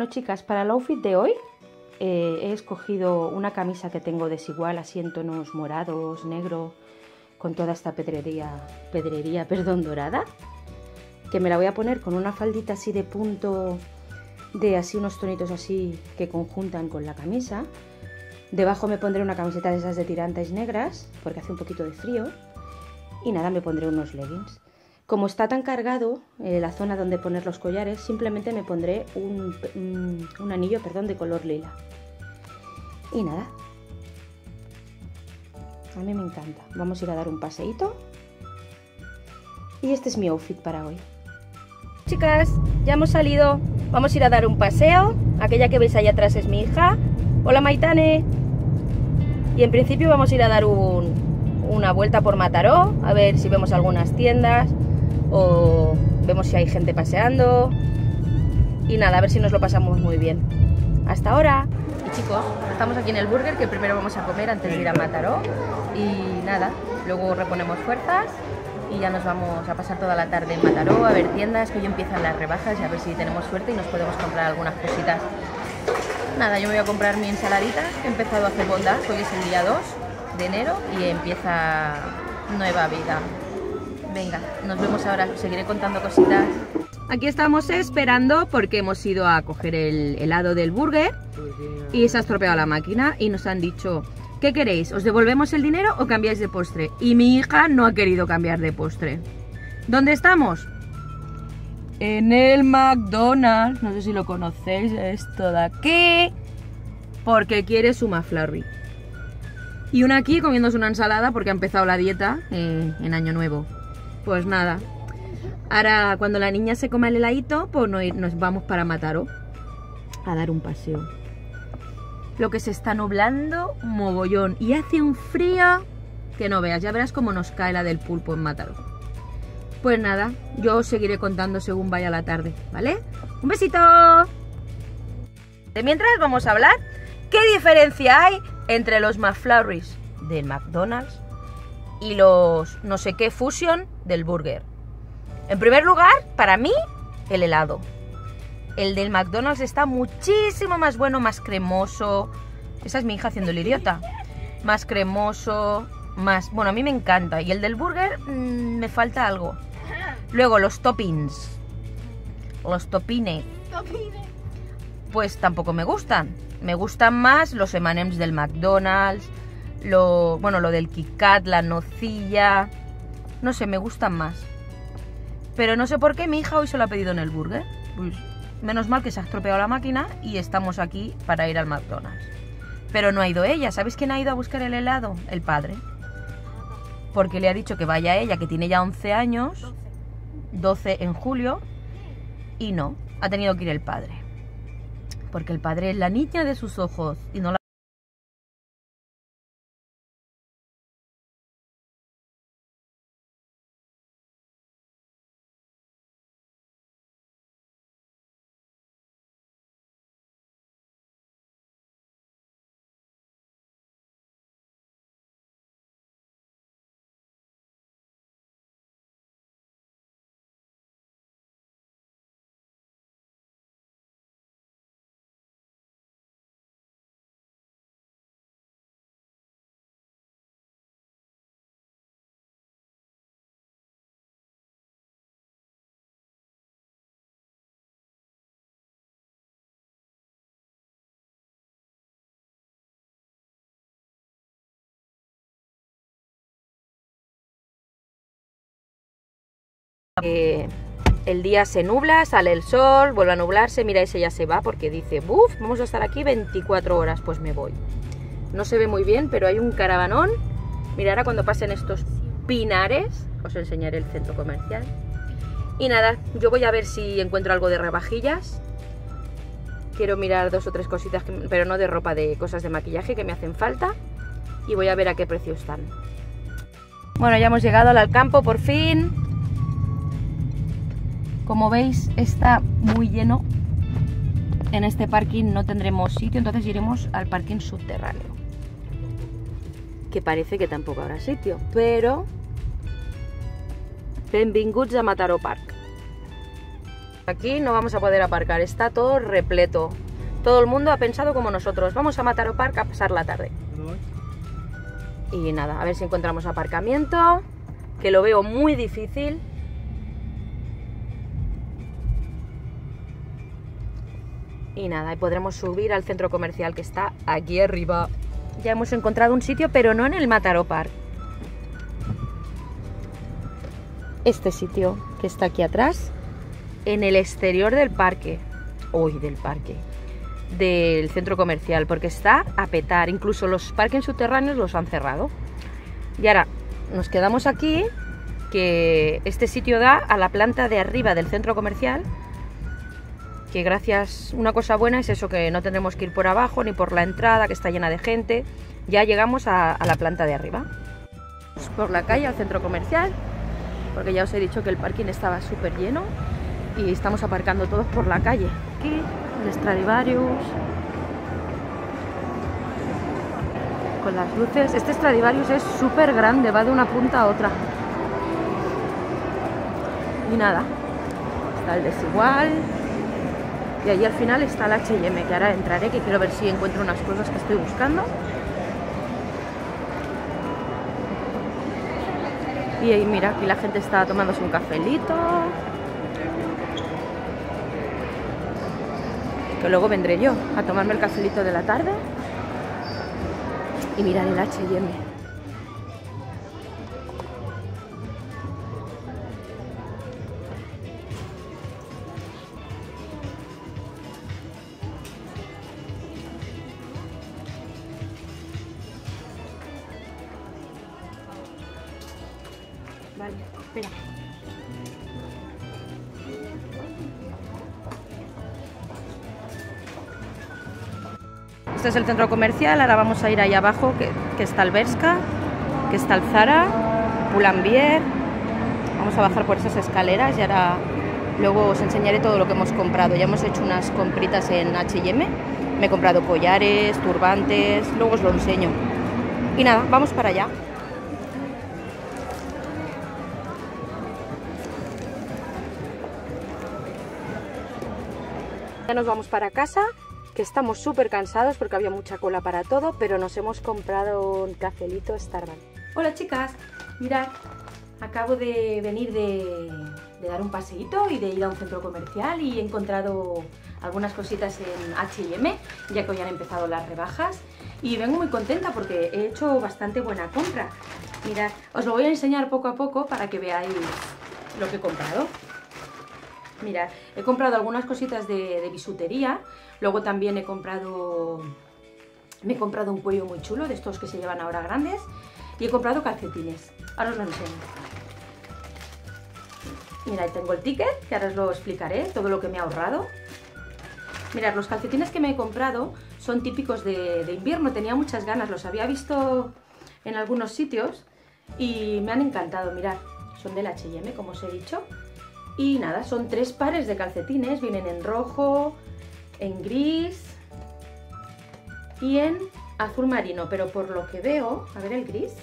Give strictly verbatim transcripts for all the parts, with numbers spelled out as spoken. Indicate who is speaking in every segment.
Speaker 1: Bueno, chicas, para el outfit de hoy eh, he escogido una camisa que tengo desigual, así en tonos morados, negro, con toda esta pedrería, pedrería, perdón, dorada, que me la voy a poner con una faldita así de punto, de así unos tonitos así que conjuntan con la camisa. Debajo me pondré una camiseta de esas de tirantes negras, porque hace un poquito de frío. Y nada, me pondré unos leggings. Como está tan cargado eh, la zona donde poner los collares, simplemente me pondré un, un, un anillo, perdón, de color lila. Y nada. A mí me encanta. Vamos a ir a dar un paseíto. Y este es mi outfit para hoy. Chicas, ya hemos salido. Vamos a ir a dar un paseo. Aquella que veis allá atrás es mi hija. Hola, Maitane. Y en principio vamos a ir a dar un, una vuelta por Mataró, a ver si vemos algunas tiendas o vemos si hay gente paseando. Y nada, a ver si nos lo pasamos muy bien. Hasta ahora. Y chicos, estamos aquí en el burger, que primero vamos a comer antes de ir a Mataró. Y nada, luego reponemos fuerzas y ya nos vamos a pasar toda la tarde en Mataró a ver tiendas, que hoy empiezan las rebajas y a ver si tenemos suerte y nos podemos comprar algunas cositas. Nada, yo me voy a comprar mi ensaladita, he empezado a hacer bondage, hoy es el día dos de enero y empieza nueva vida. Venga, nos vemos ahora, os seguiré contando cositas. Aquí estamos esperando porque hemos ido a coger el helado del burger y se ha estropeado la máquina y nos han dicho: ¿qué queréis? ¿Os devolvemos el dinero o cambiáis de postre? Y mi hija no ha querido cambiar de postre. ¿Dónde estamos? En el McDonald's, no sé si lo conocéis, esto de aquí, porque quiere su McFlurry. Y una aquí comiéndose una ensalada porque ha empezado la dieta eh, en Año Nuevo. Pues nada, ahora cuando la niña se coma el heladito, pues nos vamos para Mataró a dar un paseo. Lo que se está nublando, mogollón, y hace un frío que no veas, ya verás cómo nos cae la del pulpo en Mataró. Pues nada, yo os seguiré contando según vaya la tarde, ¿vale? ¡Un besito! De mientras vamos a hablar qué diferencia hay entre los McFlurries del McDonald's y los no sé qué Fusion del burger. En primer lugar, para mí, el helado. El del McDonald's está muchísimo más bueno, más cremoso. Esa es mi hija haciendo el idiota. Más cremoso, más... Bueno, a mí me encanta. Y el del burger mmm, me falta algo. Luego los toppings, los topines, pues tampoco me gustan. Me gustan más los eme and eme's del McDonald's, lo, bueno, lo del Kit Kat, la nocilla, no sé, me gustan más. Pero no sé por qué mi hija hoy se lo ha pedido en el burger. Pues menos mal que se ha estropeado la máquina y estamos aquí para ir al McDonald's. Pero no ha ido ella. ¿Sabéis quién ha ido a buscar el helado? El padre. Porque le ha dicho que vaya ella, que tiene ya once años... doce en julio, y no, ha tenido que ir el padre, porque el padre es la niña de sus ojos y no la... Eh, el día se nubla, sale el sol, vuelve a nublarse, mira, ese ya se va porque dice, buf, vamos a estar aquí veinticuatro horas, pues me voy. No se ve muy bien, pero hay un caravanón. Mira, ahora cuando pasen estos pinares, os enseñaré el centro comercial. Y nada, yo voy a ver si encuentro algo de rebajillas. Quiero mirar dos o tres cositas, que, pero no de ropa, de cosas de maquillaje que me hacen falta. Y voy a ver a qué precio están. Bueno, ya hemos llegado al campo por fin. Como veis, está muy lleno. En este parking no tendremos sitio, entonces iremos al parking subterráneo, que parece que tampoco habrá sitio, pero benvinguts a Mataró Park. Aquí no vamos a poder aparcar, está todo repleto. Todo el mundo ha pensado como nosotros, vamos a Mataró Park a pasar la tarde. Y nada, a ver si encontramos aparcamiento, que lo veo muy difícil. Y nada, y podremos subir al centro comercial que está aquí arriba. Ya hemos encontrado un sitio, pero no en el Mataró Park. Este sitio que está aquí atrás, en el exterior del parque. Uy, del parque. Del centro comercial, porque está a petar. Incluso los parques subterráneos los han cerrado. Y ahora nos quedamos aquí, que este sitio da a la planta de arriba del centro comercial. Que gracias, una cosa buena es eso, que no tendremos que ir por abajo ni por la entrada, que está llena de gente. Ya llegamos a, a la planta de arriba. Por la calle al centro comercial, porque ya os he dicho que el parking estaba súper lleno y estamos aparcando todos por la calle. Aquí el Stradivarius con las luces. Este Stradivarius es súper grande, va de una punta a otra. Y nada, está el Desigual. Y allí al final está el H y M, que ahora entraré, que quiero ver si encuentro unas cosas que estoy buscando. Y ahí mira, aquí la gente está tomándose un cafelito. Que luego vendré yo a tomarme el cafelito de la tarde y mirar el H y M. Vale, espera. Este es el centro comercial, ahora vamos a ir ahí abajo, que, que está el Bershka, que está el Zara, Pull&Bear. Vamos a bajar por esas escaleras y ahora luego os enseñaré todo lo que hemos comprado. Ya hemos hecho unas compritas en H y M, me he comprado collares, turbantes, luego os lo enseño. Y nada, vamos para allá. Ya nos vamos para casa, que estamos súper cansados porque había mucha cola para todo, pero nos hemos comprado un cafelito Starbucks. Hola chicas, mirad, acabo de venir de, de dar un paseíto y de ir a un centro comercial y he encontrado algunas cositas en H y M, ya que hoy han empezado las rebajas y vengo muy contenta porque he hecho bastante buena compra. Mirad, os lo voy a enseñar poco a poco para que veáis lo que he comprado. Mirad, he comprado algunas cositas de, de bisutería, luego también he comprado, me he comprado un cuello muy chulo, de estos que se llevan ahora grandes, y he comprado calcetines. Ahora os lo enseño. Mirad, tengo el ticket, que ahora os lo explicaré, todo lo que me he ahorrado. Mirad, los calcetines que me he comprado son típicos de, de invierno, tenía muchas ganas, los había visto en algunos sitios y me han encantado. Mirad, son del H y M, como os he dicho. Y nada, son tres pares de calcetines, vienen en rojo, en gris y en azul marino, pero por lo que veo, a ver el gris.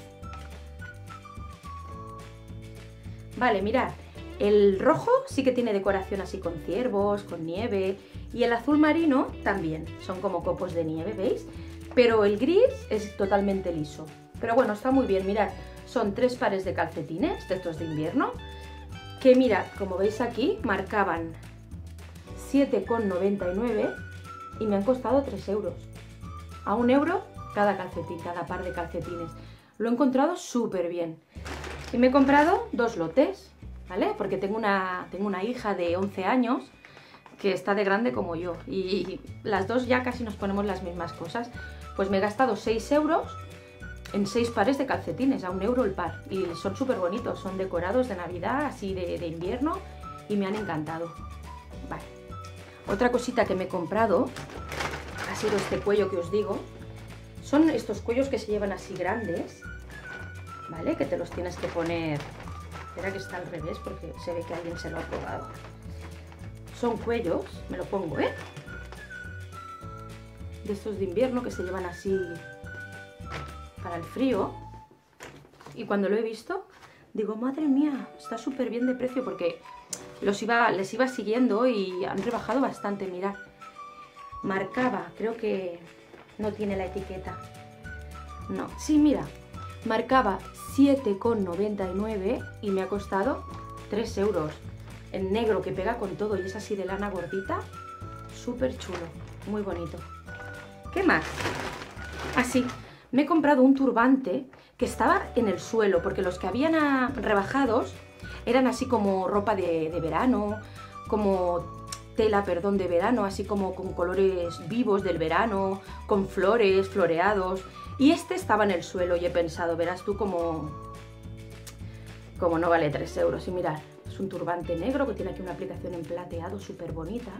Speaker 1: Vale, mirad, el rojo sí que tiene decoración así con ciervos, con nieve, y el azul marino también, son como copos de nieve, ¿veis? Pero el gris es totalmente liso. Pero bueno, está muy bien, mirad, son tres pares de calcetines, de estos de invierno, que mirad, como veis aquí, marcaban siete con noventa y nueve y me han costado tres euros. A un euro cada calcetín, cada par de calcetines. Lo he encontrado súper bien. Y me he comprado dos lotes, ¿vale? Porque tengo una, tengo una hija de once años que está de grande como yo. Y las dos ya casi nos ponemos las mismas cosas. Pues me he gastado seis euros en seis pares de calcetines, a un euro el par, y son súper bonitos, son decorados de Navidad, así de, de invierno, y me han encantado. Vale. Otra cosita que me he comprado ha sido este cuello que os digo. Son estos cuellos que se llevan así grandes, ¿vale? Que te los tienes que poner... Espera que está al revés porque se ve que alguien se lo ha probado. Son cuellos, me lo pongo, ¿eh? De estos de invierno que se llevan así... para el frío, y cuando lo he visto digo, madre mía, está súper bien de precio porque los iba, les iba siguiendo y han rebajado bastante, mirad. Marcaba, creo que no tiene la etiqueta. No, sí, mira, marcaba siete con noventa y nueve y me ha costado tres euros. En negro, que pega con todo y es así de lana gordita. Súper chulo, muy bonito. ¿Qué más? Así, me he comprado un turbante que estaba en el suelo, porque los que habían a, rebajados eran así como ropa de, de verano, como tela, perdón, de verano, así como con colores vivos del verano, con flores, floreados. Y este estaba en el suelo y he pensado, verás tú como, como no vale tres euros. Y mirad, es un turbante negro que tiene aquí una aplicación en plateado súper bonita.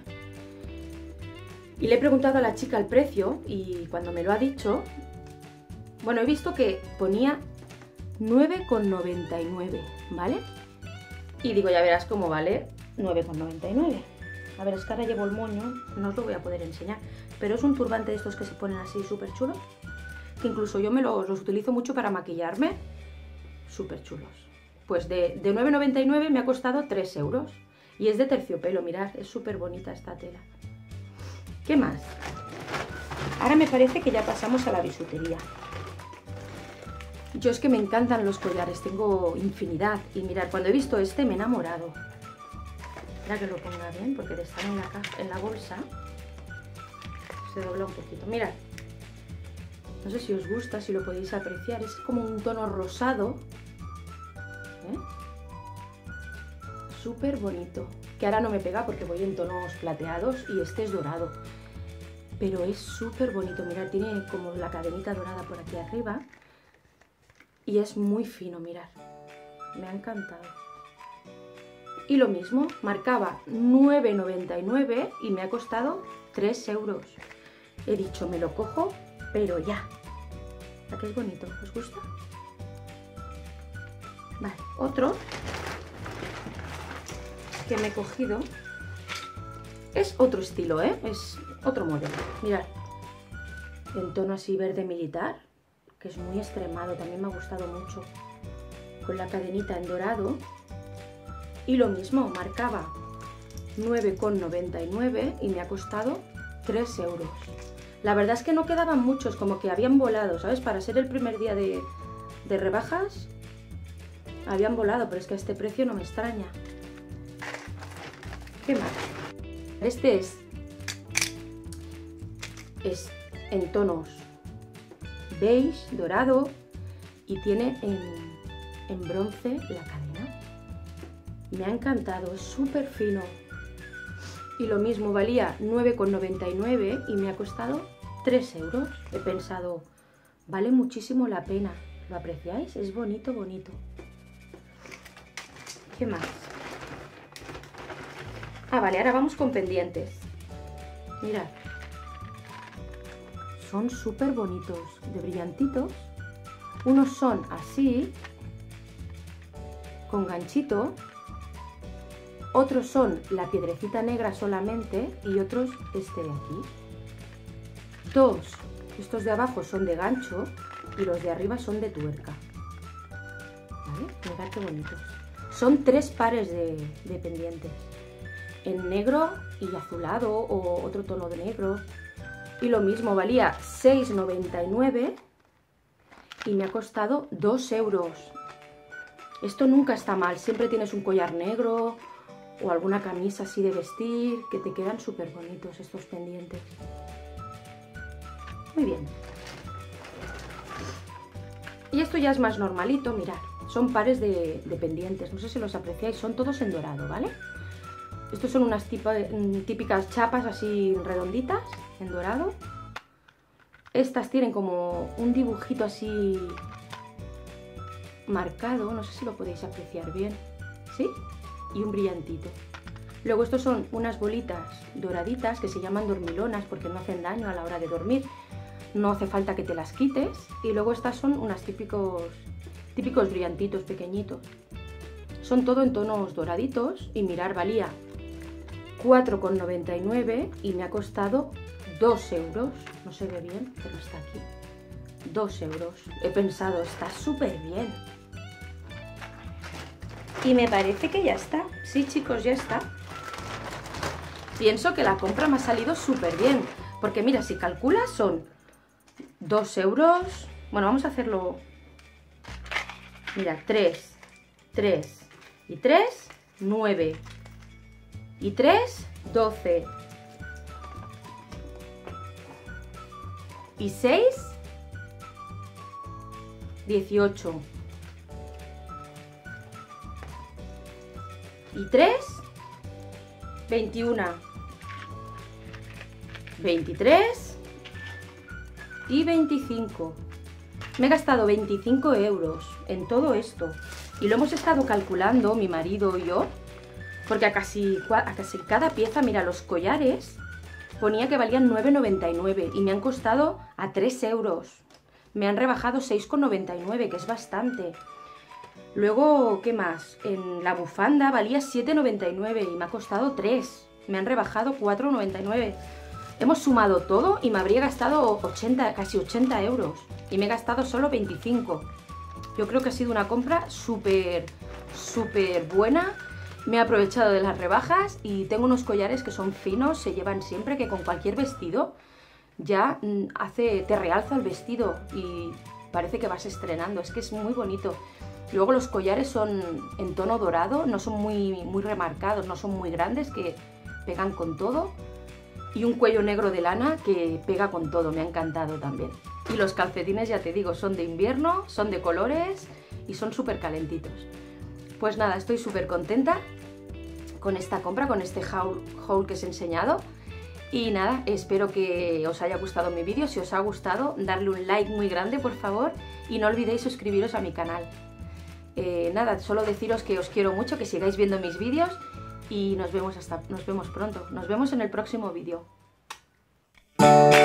Speaker 1: Y le he preguntado a la chica el precio y cuando me lo ha dicho, bueno, he visto que ponía nueve con noventa y nueve, ¿vale? Y digo, ya verás cómo vale nueve con noventa y nueve. A ver, es que ahora llevo el moño, no os lo voy a poder enseñar, pero es un turbante de estos que se ponen así súper chulos, que incluso yo me los, los utilizo mucho para maquillarme, súper chulos. Pues de, de nueve con noventa y nueve me ha costado tres euros y es de terciopelo, mirad, es súper bonita esta tela. ¿Qué más? Ahora me parece que ya pasamos a la bisutería. Yo es que me encantan los collares, tengo infinidad. Y mirad, cuando he visto este me he enamorado. Espera que lo ponga bien, porque de estar en la, en la bolsa se dobla un poquito. Mirad, no sé si os gusta, si lo podéis apreciar. Es como un tono rosado. ¿Eh? Súper bonito. Que ahora no me pega porque voy en tonos plateados y este es dorado. Pero es súper bonito. Mirad, tiene como la cadenita dorada por aquí arriba. Y es muy fino, mirad. Me ha encantado. Y lo mismo, marcaba nueve con noventa y nueve y me ha costado tres euros. He dicho, me lo cojo, pero ya. ¿A qué es bonito? ¿Os gusta? Vale, otro que me he cogido es otro estilo, ¿eh? Es otro modelo. Mirad, en tono así verde militar, que es muy extremado, también me ha gustado mucho, con la cadenita en dorado. Y lo mismo, marcaba nueve con noventa y nueve y me ha costado tres euros. La verdad es que no quedaban muchos, como que habían volado, ¿sabes? Para ser el primer día de, de rebajas, habían volado, pero es que a este precio no me extraña. ¿Qué más? Este es, es en tonos beige, dorado y tiene en, en bronce la cadena. Me ha encantado, es súper fino. Y lo mismo, valía nueve con noventa y nueve y me ha costado tres euros. He pensado, vale muchísimo la pena. ¿Lo apreciáis? Es bonito, bonito. ¿Qué más? Ah, vale, ahora vamos con pendientes. Mirad. Son súper bonitos, de brillantitos. Unos son así, con ganchito. Otros son la piedrecita negra solamente y otros este de aquí. Dos, estos de abajo son de gancho y los de arriba son de tuerca. ¿Vale? Mirad qué bonitos. Son tres pares de, de pendientes. En negro y azulado o otro tono de negro. Y lo mismo, valía seis con noventa y nueve y me ha costado dos euros. Esto nunca está mal, siempre tienes un collar negro o alguna camisa así de vestir, que te quedan súper bonitos estos pendientes. Muy bien. Y esto ya es más normalito, mirad, son pares de, de pendientes, no sé si los apreciáis, son todos en dorado, ¿vale? Estos son unas tipa, típicas chapas así redonditas, en dorado. Estas tienen como un dibujito así marcado, no sé si lo podéis apreciar bien, ¿sí? Y un brillantito. Luego estos son unas bolitas doraditas que se llaman dormilonas porque no hacen daño a la hora de dormir. No hace falta que te las quites. Y luego estas son unas típicos, típicos brillantitos pequeñitos. Son todo en tonos doraditos y mirar, valía cuatro con noventa y nueve y me ha costado dos euros. No se ve bien, pero está aquí. dos euros. He pensado, está súper bien. Y me parece que ya está. Sí, chicos, ya está. Pienso que la compra me ha salido súper bien. Porque mira, si calculas son dos euros. Bueno, vamos a hacerlo. Mira, tres, tres y tres, nueve. Y tres, doce. Y seis, dieciocho. Y tres, veintiuno. veintitrés y veinticinco. Me he gastado veinticinco euros en todo esto. Y lo hemos estado calculando, mi marido y yo, porque a casi, a casi cada pieza, mira, los collares ponía que valían nueve noventa y nueve y me han costado a tres euros. Me han rebajado seis con noventa y nueve, que es bastante. Luego, ¿qué más? En la bufanda valía siete noventa y nueve y me ha costado tres. Me han rebajado cuatro noventa y nueve. Hemos sumado todo y me habría gastado ochenta, casi ochenta euros. Y me he gastado solo veinticinco. Yo creo que ha sido una compra súper, súper buena. Me he aprovechado de las rebajas y tengo unos collares que son finos, se llevan siempre, que con cualquier vestido ya hace, te realza el vestido y parece que vas estrenando. Es que es muy bonito. Luego los collares son en tono dorado, no son muy, muy remarcados, no son muy grandes, que pegan con todo. Y un cuello negro de lana que pega con todo, me ha encantado también. Y los calcetines, ya te digo, son de invierno, son de colores y son súper calentitos. Pues nada, estoy súper contenta con esta compra, con este haul, haul que os he enseñado. Y nada, espero que os haya gustado mi vídeo. Si os ha gustado, darle un like muy grande, por favor. Y no olvidéis suscribiros a mi canal. Eh, nada, solo deciros que os quiero mucho, que sigáis viendo mis vídeos. Y nos vemos, hasta, nos vemos pronto. Nos vemos en el próximo vídeo.